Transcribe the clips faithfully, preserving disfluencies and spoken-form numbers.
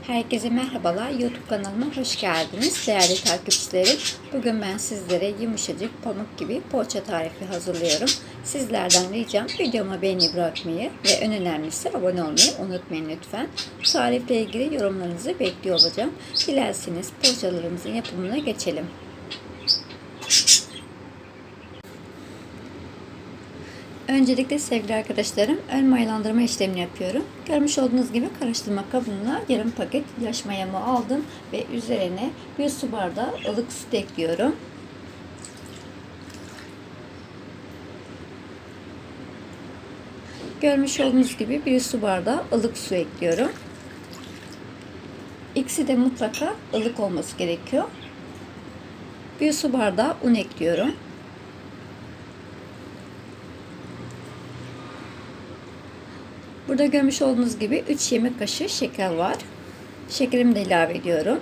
Herkese merhabalar. YouTube kanalıma hoş geldiniz. Değerli takipçilerim, bugün ben sizlere yumuşacık pamuk gibi poğaça tarifi hazırlıyorum. Sizlerden ricam videoma beğeni bırakmayı ve en önemlisi abone olmayı unutmayın lütfen. Bu tarifle ilgili yorumlarınızı bekliyor olacağım. Dilerseniz poğaçalarımızın yapımına geçelim. Öncelikle sevgili arkadaşlarım, ön mayalandırma işlemini yapıyorum. Görmüş olduğunuz gibi karıştırma kabına yarım paket yaş mayamı aldım ve üzerine bir su bardağı ılık süt ekliyorum. Görmüş olduğunuz gibi bir su bardağı ılık su ekliyorum. İkisi de mutlaka ılık olması gerekiyor. Bir su bardağı un ekliyorum. Burada görmüş olduğunuz gibi üç yemek kaşığı şeker var. Şekerimi de ilave ediyorum.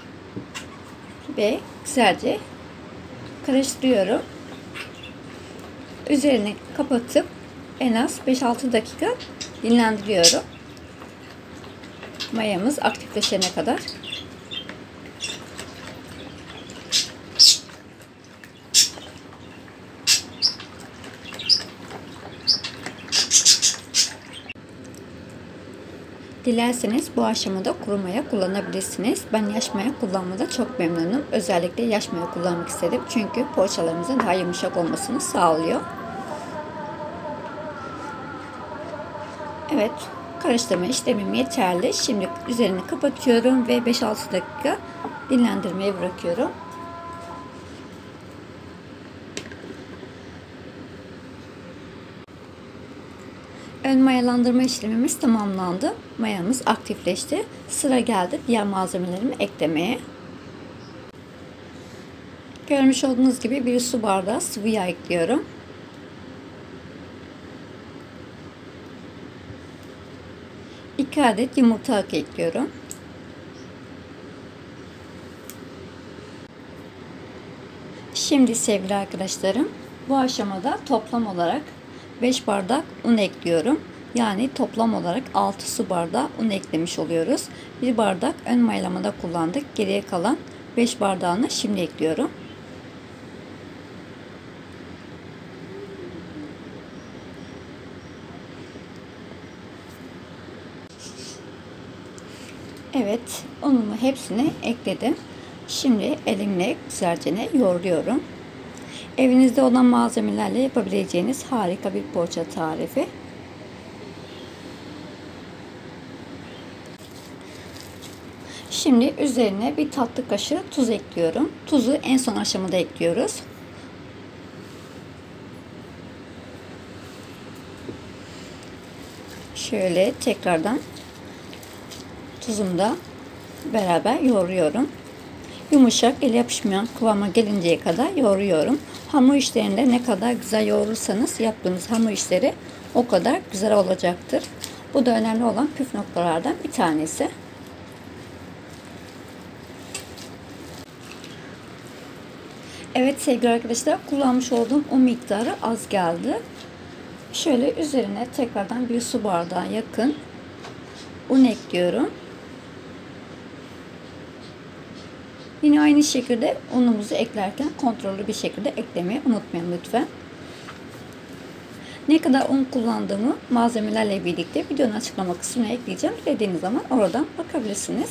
Ve güzelce karıştırıyorum. Üzerini kapatıp en az beş altı dakika dinlendiriyorum. Mayamız aktifleşene kadar. Dilerseniz bu aşamada kuru maya kullanabilirsiniz. Ben yaş maya kullanmada çok memnunum. Özellikle yaş maya kullanmak istedim. Çünkü poğaçalarımızın daha yumuşak olmasını sağlıyor. Evet, karıştırma işlemim yeterli. Şimdi üzerini kapatıyorum ve beş altı dakika dinlendirmeye bırakıyorum. Ön mayalandırma işlemimiz tamamlandı. Mayamız aktifleşti. Sıra geldi diğer malzemelerimi eklemeye. Görmüş olduğunuz gibi bir su bardağı sıvı yağ ekliyorum. iki adet yumurta akı ekliyorum. Şimdi sevgili arkadaşlarım, bu aşamada toplam olarak beş bardak un ekliyorum. Yani toplam olarak altı su bardağı un eklemiş oluyoruz. bir bardak ön mayalamada kullandık. Geriye kalan beş bardağını şimdi ekliyorum. Evet, unumu hepsini ekledim. Şimdi elimle güzelce yoğuruyorum. Evinizde olan malzemelerle yapabileceğiniz harika bir poğaça tarifi. Şimdi üzerine bir tatlı kaşığı tuz ekliyorum. Tuzu en son aşamada ekliyoruz. Şöyle tekrardan tuzunu da beraber yoğuruyorum. Yumuşak, el yapışmayan kıvama gelinceye kadar yoğuruyorum. Hamur işlerinde ne kadar güzel yoğurursanız yaptığınız hamur işleri o kadar güzel olacaktır. Bu da önemli olan püf noktalardan bir tanesi. Evet sevgili arkadaşlar, kullanmış olduğum un miktarı az geldi. Şöyle üzerine tekrardan bir su bardağı yakın un ekliyorum. Yine aynı şekilde unumuzu eklerken kontrollü bir şekilde eklemeyi unutmayın lütfen. Ne kadar un kullandığımı malzemelerle birlikte videonun açıklama kısmına ekleyeceğim. Dilediğiniz zaman oradan bakabilirsiniz.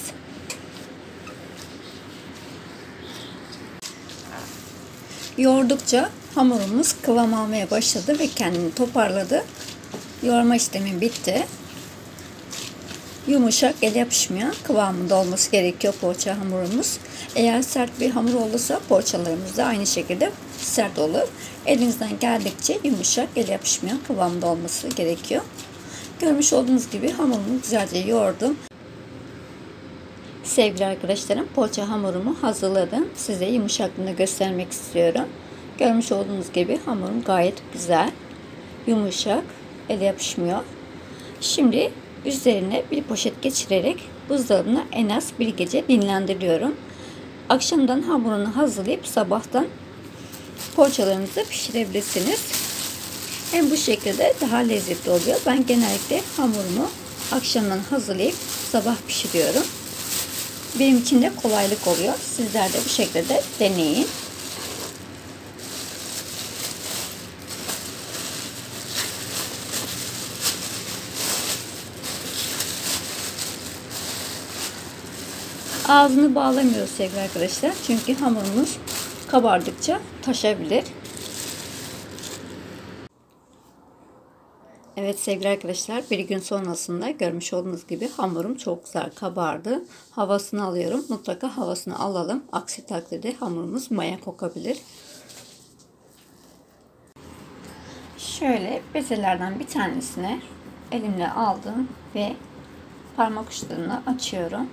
Yoğurdukça hamurumuz kıvam almaya başladı ve kendini toparladı. Yoğurma işlemi bitti. Yumuşak, el yapışmayan kıvamında olması gerekiyor poğaça hamurumuz. Eğer sert bir hamur olursa poğaçalarımız da aynı şekilde sert olur. Elinizden geldikçe yumuşak, el yapışmayan kıvamda olması gerekiyor. Görmüş olduğunuz gibi hamurumu güzelce yoğurdum. Sevgili arkadaşlarım, poğaça hamurumu hazırladım. Size yumuşaklığını göstermek istiyorum. Görmüş olduğunuz gibi hamurum gayet güzel, yumuşak, el yapışmıyor. Şimdi üzerine bir poşet geçirerek buzdolabına en az bir gece dinlendiriyorum. Akşamdan hamurunu hazırlayıp sabahtan poğaçalarınızı pişirebilirsiniz. Hem bu şekilde daha lezzetli oluyor. Ben genellikle hamurumu akşamdan hazırlayıp sabah pişiriyorum. Benim için de kolaylık oluyor. Sizler de bu şekilde deneyin. Ağzını bağlamıyoruz sevgili arkadaşlar. Çünkü hamurumuz kabardıkça taşabilir. Evet sevgili arkadaşlar, bir gün sonrasında görmüş olduğunuz gibi hamurum çok güzel kabardı. Havasını alıyorum. Mutlaka havasını alalım. Aksi takdirde hamurumuz maya kokabilir. Şöyle bezelerden bir tanesini elimle aldım ve parmak uçlarını açıyorum.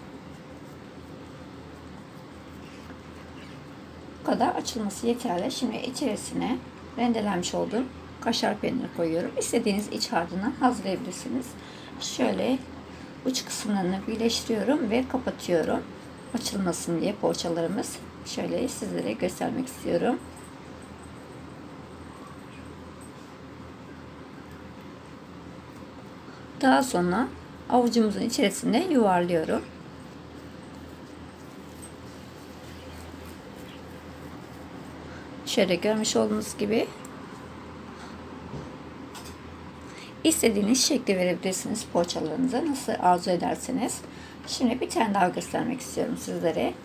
Bu kadar açılması yeterli. Şimdi içerisine rendelenmiş olduğum kaşar peyniri koyuyorum. İstediğiniz iç harcını hazırlayabilirsiniz. Şöyle uç kısımlarını birleştiriyorum ve kapatıyorum. Açılmasın diye poğaçalarımız. Şöyle sizlere göstermek istiyorum. Daha sonra avucumuzun içerisinde yuvarlıyorum. Şöyle görmüş olduğunuz gibi istediğiniz şekli verebilirsiniz poğaçalarınıza, nasıl arzu ederseniz. Şimdi bir tane daha göstermek istiyorum sizlere.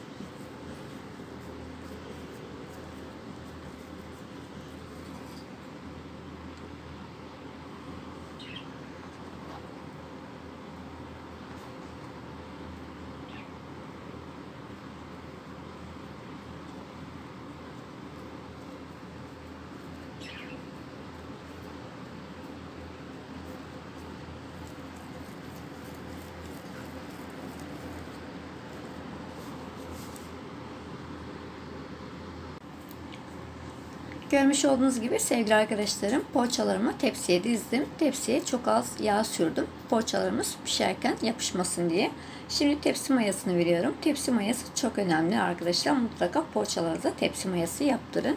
Görmüş olduğunuz gibi sevgili arkadaşlarım, poğaçalarımı tepsiye dizdim. Tepsiye çok az yağ sürdüm. Poğaçalarımız pişerken yapışmasın diye. Şimdi tepsi mayasını veriyorum. Tepsi mayası çok önemli arkadaşlar. Mutlaka poğaçalarınıza tepsi mayası yaptırın.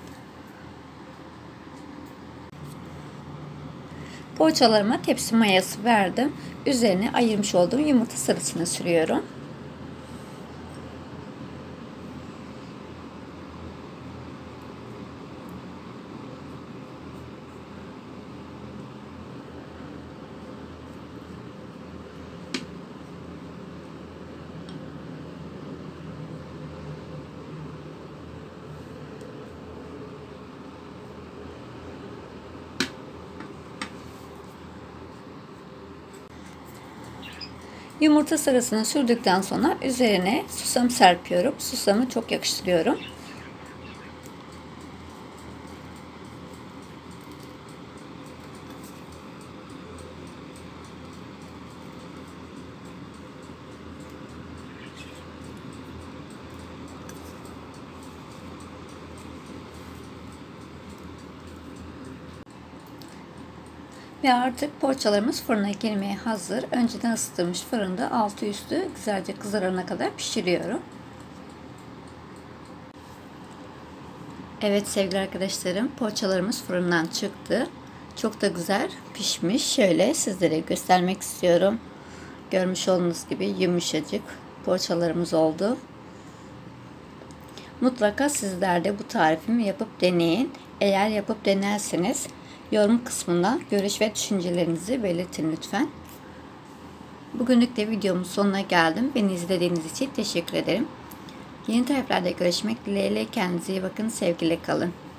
Poğaçalarıma tepsi mayası verdim. Üzerine ayırmış olduğum yumurta sarısını sürüyorum. Yumurta sarısını sürdükten sonra üzerine susam serpiyorum. Susamı çok yakıştırıyorum. Ve artık poğaçalarımız fırına girmeye hazır. Önceden ısıtılmış fırında altı üstü güzelce kızarana kadar pişiriyorum. Evet sevgili arkadaşlarım, poğaçalarımız fırından çıktı. Çok da güzel pişmiş. Şöyle sizlere göstermek istiyorum. Görmüş olduğunuz gibi yumuşacık poğaçalarımız oldu. Mutlaka sizler de bu tarifimi yapıp deneyin. Eğer yapıp denerseniz yorum kısmında görüş ve düşüncelerinizi belirtin lütfen. Bugünlük de videomun sonuna geldim. Beni izlediğiniz için teşekkür ederim. Yeni tariflerde görüşmek dileğiyle. Kendinize iyi bakın. Sevgiyle kalın.